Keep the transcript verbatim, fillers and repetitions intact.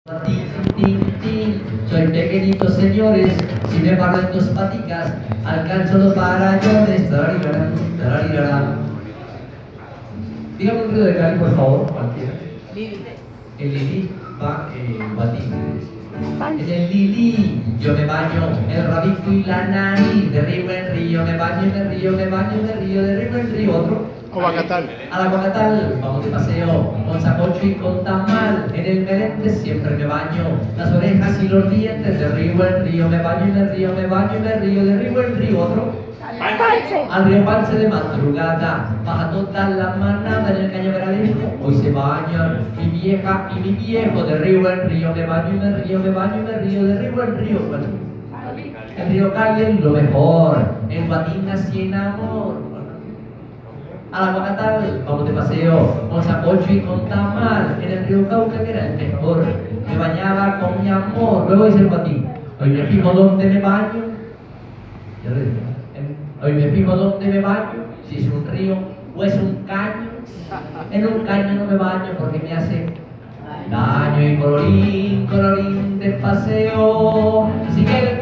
Tin, tin, tin. Soy pequeñito, señores, si me paro en dos paticas, alcanzo los parayones. Tararirarán, tararirarán. Dígame un ruido de Cali, por favor, cualquiera. El Lili va en batín. En el Lili yo me baño, el rabito y la nariz. De río en río me baño y me río, me baño y me río, de río en río. Otro. Guacatal. A la Guacatal, vamos de paseo, con sacocho y con tamal. En el Merente siempre me baño, las orejas y los dientes. De río en río me baño y me río, me baño y me río, de río en río. Otro. Al río Pance de madrugada, baja toda la manada en el cañaveral. Hoy se bañan mi vieja y mi viejo. De río en río me baño y me río, me baño y me río, de río en río. Bueno, el río Cali es lo mejor, en Batinas y en amor. A la Guacatal, vamos de paseo, con sacocho y con tamal. En el río Cauca, que era el mejor, me bañaba con mi amor. Luego dice el Batín, hoy me fijo dónde me baño. Ya lo dije. Hoy me fijo dónde me baño, si es un río o es un caño. En un caño no me baño porque me hace daño. Y colorín, colorín de paseo. Si